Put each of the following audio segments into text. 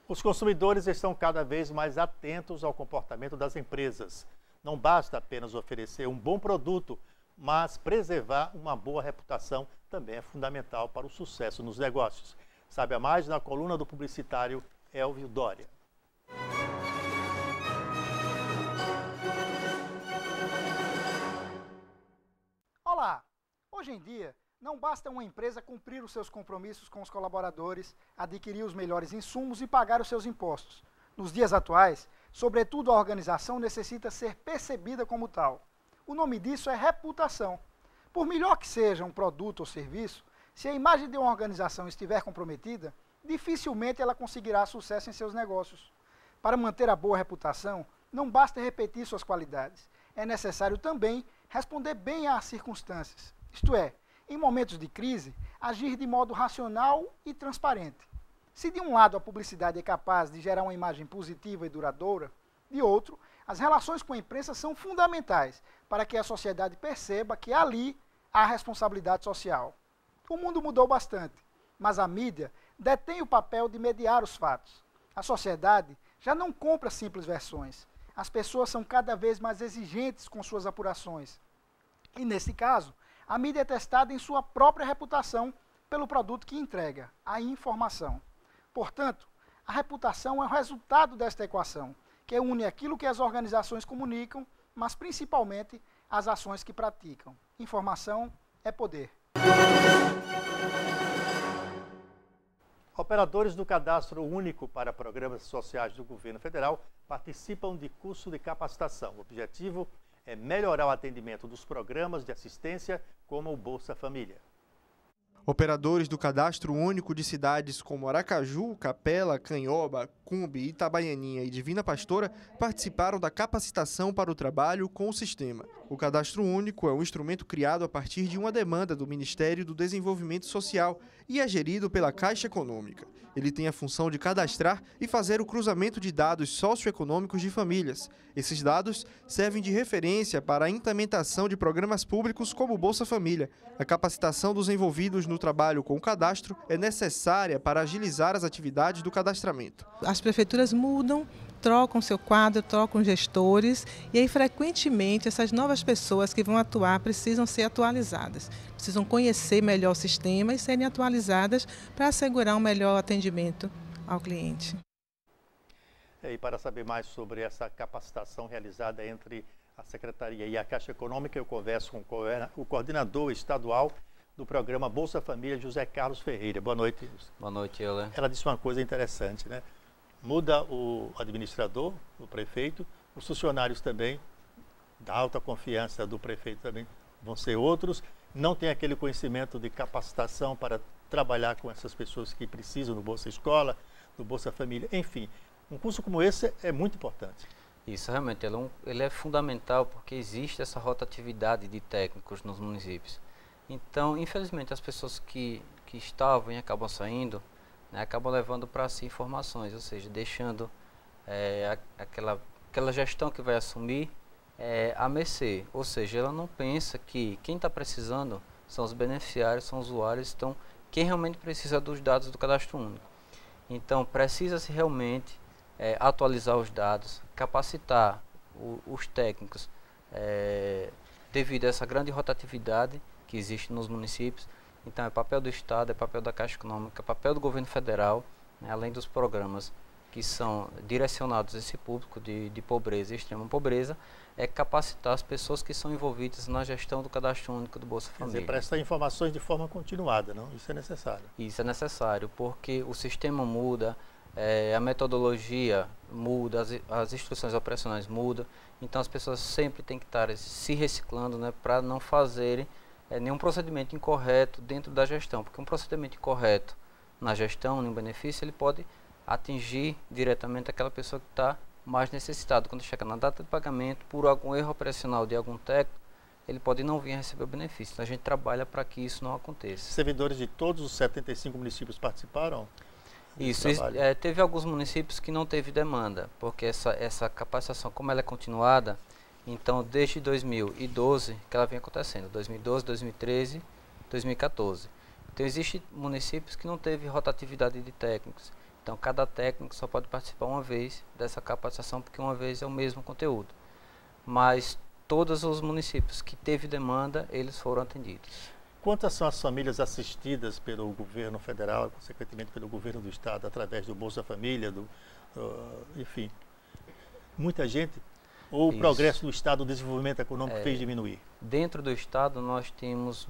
Os consumidores estão cada vez mais atentos ao comportamento das empresas. Não basta apenas oferecer um bom produto, mas preservar uma boa reputação também é fundamental para o sucesso nos negócios. Saiba mais na coluna do publicitário Elvio Dória. Olá! Hoje em dia, não basta uma empresa cumprir os seus compromissos com os colaboradores, adquirir os melhores insumos e pagar os seus impostos. Nos dias atuais, sobretudo a organização necessita ser percebida como tal. O nome disso é reputação. Por melhor que seja um produto ou serviço, se a imagem de uma organização estiver comprometida, dificilmente ela conseguirá sucesso em seus negócios. Para manter a boa reputação, não basta repetir suas qualidades. É necessário também responder bem às circunstâncias. Isto é, em momentos de crise, agir de modo racional e transparente. Se de um lado a publicidade é capaz de gerar uma imagem positiva e duradoura, de outro, as relações com a imprensa são fundamentais para que a sociedade perceba que ali há responsabilidade social. O mundo mudou bastante, mas a mídia detém o papel de mediar os fatos. A sociedade já não compra simples versões. As pessoas são cada vez mais exigentes com suas apurações. E, nesse caso, a mídia é testada em sua própria reputação pelo produto que entrega, a informação. Portanto, a reputação é o resultado desta equação, que une aquilo que as organizações comunicam, mas principalmente as ações que praticam. Informação é poder. Operadores do Cadastro Único para Programas Sociais do Governo Federal participam de curso de capacitação. O objetivo é melhorar o atendimento dos programas de assistência, como o Bolsa Família. Operadores do Cadastro Único de cidades como Aracaju, Capela, Canhoba, Cumbe, Itabaianinha e Divina Pastora participaram da capacitação para o trabalho com o sistema. O Cadastro Único é um instrumento criado a partir de uma demanda do Ministério do Desenvolvimento Social e é gerido pela Caixa Econômica. Ele tem a função de cadastrar e fazer o cruzamento de dados socioeconômicos de famílias. Esses dados servem de referência para a implementação de programas públicos como o Bolsa Família. A capacitação dos envolvidos no trabalho com o cadastro é necessária para agilizar as atividades do cadastramento. As prefeituras mudam, trocam seu quadro, trocam gestores e aí frequentemente essas novas pessoas que vão atuar precisam ser atualizadas, precisam conhecer melhor o sistema e serem atualizadas para assegurar um melhor atendimento ao cliente. E para saber mais sobre essa capacitação realizada entre a Secretaria e a Caixa Econômica, eu converso com o coordenador estadual do programa Bolsa Família, José Carlos Ferreira. Boa noite. Boa noite, Euler. Ela disse uma coisa interessante, né? Muda o administrador, o prefeito, os funcionários também, da alta confiança do prefeito também vão ser outros, não tem aquele conhecimento de capacitação para trabalhar com essas pessoas que precisam do Bolsa Escola, do Bolsa Família, enfim. Um curso como esse é muito importante. Isso, realmente, ele é fundamental porque existe essa rotatividade de técnicos nos municípios. Então, infelizmente, as pessoas que estavam e acabam saindo, né, acabam levando para si informações, ou seja, deixando aquela gestão que vai assumir a mercê. Ou seja, ela não pensa que quem está precisando são os beneficiários, são os usuários, então quem realmente precisa dos dados do Cadastro Único. Então, precisa-se realmente atualizar os dados, capacitar os técnicos devido a essa grande rotatividade que existe nos municípios. Então é papel do Estado, é papel da Caixa Econômica, é papel do governo federal, né, além dos programas que são direcionados a esse público de pobreza e extrema pobreza, é capacitar as pessoas que são envolvidas na gestão do Cadastro Único do Bolsa Família. Quer dizer, prestar informações de forma continuada, não? Isso é necessário. Isso é necessário, porque o sistema muda, a metodologia muda, as instruções operacionais mudam, então as pessoas sempre têm que estar se reciclando, né, para não fazerem nenhum procedimento incorreto dentro da gestão, porque um procedimento incorreto na gestão, no benefício, ele pode atingir diretamente aquela pessoa que está mais necessitada. Quando chega na data de pagamento, por algum erro operacional de algum técnico, ele pode não vir a receber o benefício. Então a gente trabalha para que isso não aconteça. Servidores de todos os 75 municípios participaram? Isso, teve alguns municípios que não teve demanda, porque essa capacitação, como ela é continuada, então desde 2012 que ela vem acontecendo, 2012, 2013, 2014. Então existem municípios que não teve rotatividade de técnicos. Então, cada técnico só pode participar uma vez dessa capacitação, porque uma vez é o mesmo conteúdo. Mas todos os municípios que teve demanda, eles foram atendidos. Quantas são as famílias assistidas pelo governo federal e, consequentemente, pelo governo do estado, através do Bolsa Família, enfim? Muita gente? Ou o progresso do estado, o desenvolvimento econômico fez diminuir? Dentro do estado, nós temos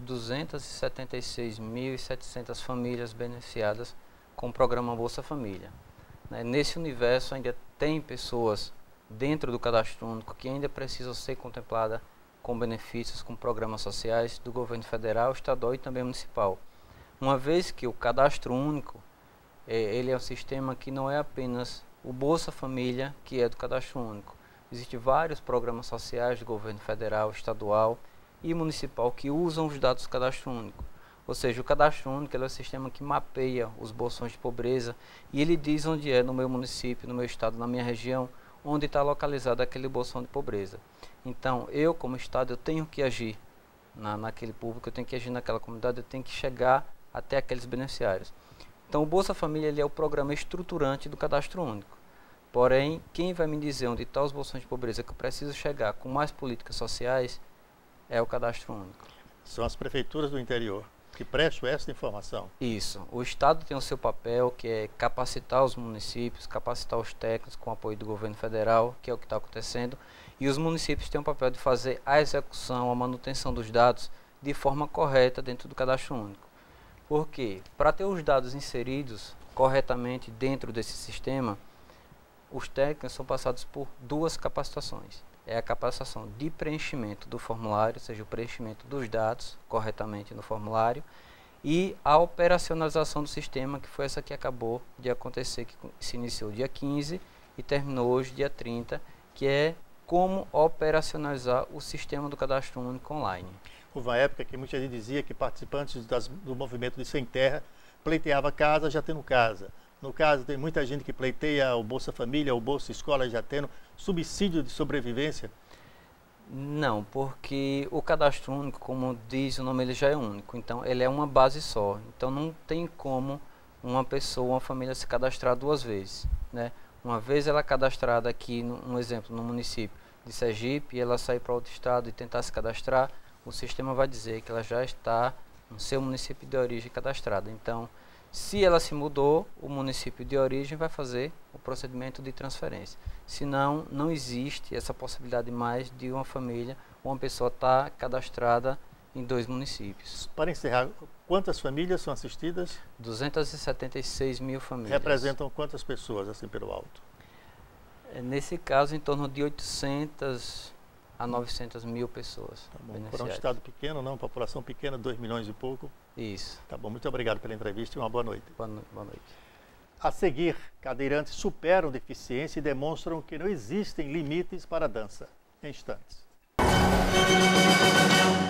276.700 famílias beneficiadas com o programa Bolsa Família. Nesse universo, ainda tem pessoas dentro do cadastro único que ainda precisam ser contempladas com benefícios, com programas sociais do governo federal, estadual e também municipal. Uma vez que o cadastro único, ele é um sistema que não é apenas o Bolsa Família, que é do cadastro único. Existem vários programas sociais do governo federal, estadual e municipal que usam os dados do cadastro único. Ou seja, o cadastro único é um sistema que mapeia os bolsões de pobreza e ele diz onde é no meu município, no meu estado, na minha região, onde está localizado aquele bolsão de pobreza. Então, eu como estado, eu tenho que agir naquele público, eu tenho que agir naquela comunidade, eu tenho que chegar até aqueles beneficiários. Então, o Bolsa Família ele é o programa estruturante do cadastro único. Porém, quem vai me dizer onde estão os bolsões de pobreza que eu preciso chegar com mais políticas sociais é o cadastro único. São as prefeituras do interior que prestam essa informação. Isso. O Estado tem o seu papel, que é capacitar os municípios, capacitar os técnicos com apoio do governo federal, que é o que está acontecendo. E os municípios têm o papel de fazer a execução, a manutenção dos dados de forma correta dentro do cadastro único. Por quê? Para ter os dados inseridos corretamente dentro desse sistema, os técnicos são passados por duas capacitações. É a capacitação de preenchimento do formulário, ou seja, o preenchimento dos dados corretamente no formulário, e a operacionalização do sistema, que foi essa que acabou de acontecer, que se iniciou dia 15 e terminou hoje, dia 30, que é como operacionalizar o sistema do cadastro único online. Houve uma época que muita gente dizia que participantes do movimento de Sem Terra pleiteava casa já tendo casa. No caso, tem muita gente que pleiteia o Bolsa Família, o Bolsa Escola já tendo subsídio de sobrevivência? Não, porque o cadastro único, como diz o nome, ele já é único. Então, ele é uma base só. Então, não tem como uma pessoa, uma família se cadastrar duas vezes, né? Uma vez ela cadastrada aqui, um exemplo, no município de Sergipe, e ela sair para outro estado e tentar se cadastrar, o sistema vai dizer que ela já está no seu município de origem cadastrada. Então, se ela se mudou, o município de origem vai fazer o procedimento de transferência. Senão, não existe essa possibilidade mais de uma família, uma pessoa estar cadastrada em dois municípios. Para encerrar, quantas famílias são assistidas? 276 mil famílias. Representam quantas pessoas, assim, pelo alto? Nesse caso, em torno de 800 a 900 mil pessoas. Tá bom. Para um estado pequeno, não, população pequena, 2 milhões e pouco. Isso. Tá bom, muito obrigado pela entrevista e uma boa noite. Boa noite. A seguir, cadeirantes superam deficiência e demonstram que não existem limites para a dança. Em instantes.